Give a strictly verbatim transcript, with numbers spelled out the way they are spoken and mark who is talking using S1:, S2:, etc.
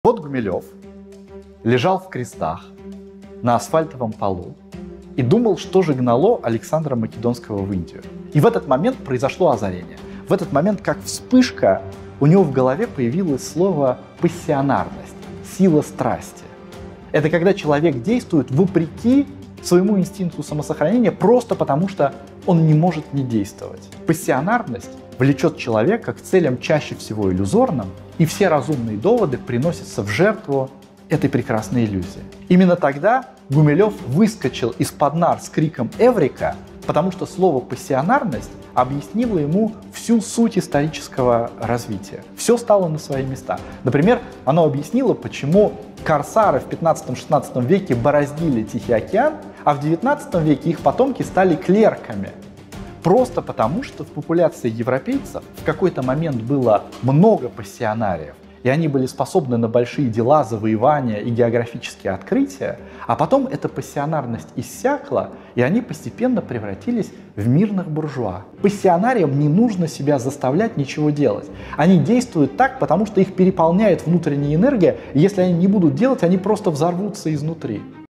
S1: Вот Гумилев лежал в крестах на асфальтовом полу и думал, что же гнало Александра Македонского в Индию. И в этот момент произошло озарение. В этот момент, как вспышка, у него в голове появилось слово «пассионарность», «сила страсти». Это когда человек действует вопреки своему инстинкту самосохранения просто потому, что он не может не действовать. Пассионарность влечет человека к целям чаще всего иллюзорным, и все разумные доводы приносятся в жертву этой прекрасной иллюзии. Именно тогда Гумилев выскочил из-под нар с криком «Эврика!», потому что слово «пассионарность» объяснило ему всю суть исторического развития. Все стало на свои места. Например, оно объяснило, почему корсары в пятнадцатом-шестнадцатом веке бороздили Тихий океан, а в девятнадцатом веке их потомки стали клерками. Просто потому, что в популяции европейцев в какой-то момент было много пассионариев, и они были способны на большие дела, завоевания и географические открытия, а потом эта пассионарность иссякла, и они постепенно превратились в мирных буржуа. Пассионариям не нужно себя заставлять ничего делать. Они действуют так, потому что их переполняет внутренняя энергия, и если они не будут делать, они просто взорвутся изнутри.